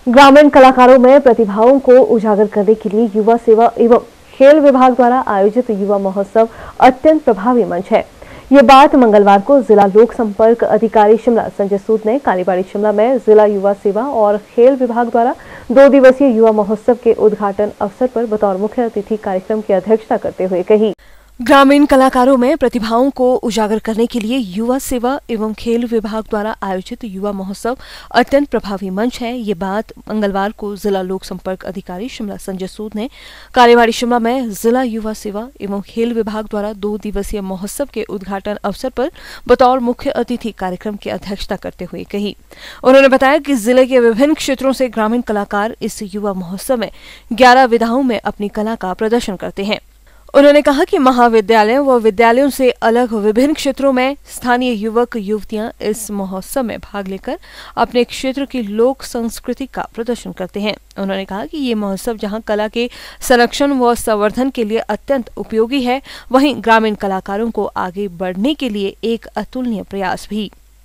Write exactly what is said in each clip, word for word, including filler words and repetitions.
ग्रामीण कलाकारों में प्रतिभाओं को उजागर करने के लिए युवा सेवा एवं खेल विभाग द्वारा आयोजित युवा महोत्सव अत्यंत प्रभावी मंच है। ये बात मंगलवार को जिला लोक संपर्क अधिकारी शिमला संजय सूद ने कालीबाड़ी शिमला में जिला युवा सेवा और खेल विभाग द्वारा दो दिवसीय युवा महोत्सव के उद्घाटन अवसर पर बतौर मुख्य अतिथि कार्यक्रम की अध्यक्षता करते हुए कही। ग्रामीण कलाकारों में प्रतिभाओं को उजागर करने के लिए युवा सेवा एवं खेल विभाग द्वारा आयोजित युवा महोत्सव अत्यंत प्रभावी मंच है। ये बात मंगलवार को जिला लोक संपर्क अधिकारी शिमला संजय सूद ने कालीबाड़ी शिमला में जिला युवा सेवा एवं खेल विभाग द्वारा दो दिवसीय महोत्सव के उद्घाटन अवसर पर बतौर मुख्य अतिथि कार्यक्रम की अध्यक्षता करते हुए कही। उन्होंने बताया कि जिले के विभिन्न क्षेत्रों से ग्रामीण कलाकार इस युवा महोत्सव में ग्यारह विधाओं में अपनी कला का प्रदर्शन करते हैं। उन्होंने कहा कि महाविद्यालयों व विद्यालयों से अलग विभिन्न क्षेत्रों में स्थानीय युवक युवतियां इस महोत्सव में भाग लेकर अपने क्षेत्र की लोक संस्कृति का प्रदर्शन करते हैं। उन्होंने कहा कि ये महोत्सव जहां कला के संरक्षण व संवर्धन के लिए अत्यंत उपयोगी है, वहीं ग्रामीण कलाकारों को आगे बढ़ने के लिए एक अतुलनीय प्रयास भी।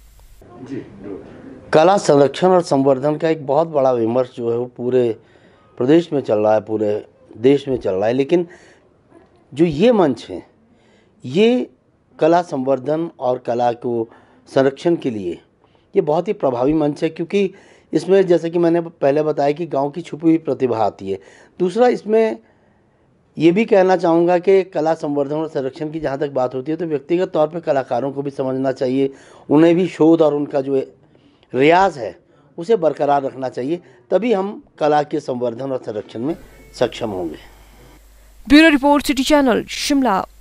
कला संरक्षण और संवर्धन का एक बहुत बड़ा विमर्श जो है वो पूरे प्रदेश में चल रहा है, पूरे देश में चल रहा है, लेकिन जो ये मंच है ये कला संवर्धन और कला को संरक्षण के लिए ये बहुत ही प्रभावी मंच है, क्योंकि इसमें जैसे कि मैंने पहले बताया कि गांव की छुपी हुई प्रतिभा आती है। दूसरा, इसमें ये भी कहना चाहूँगा कि कला संवर्धन और संरक्षण की जहाँ तक बात होती है तो व्यक्तिगत तौर पे कलाकारों को भी समझना चाहिए, उन्हें भी शोध और उनका जो रियाज है उसे बरकरार रखना चाहिए, तभी हम कला के संवर्धन और संरक्षण में सक्षम होंगे। Bureau report, city channel, Shimla.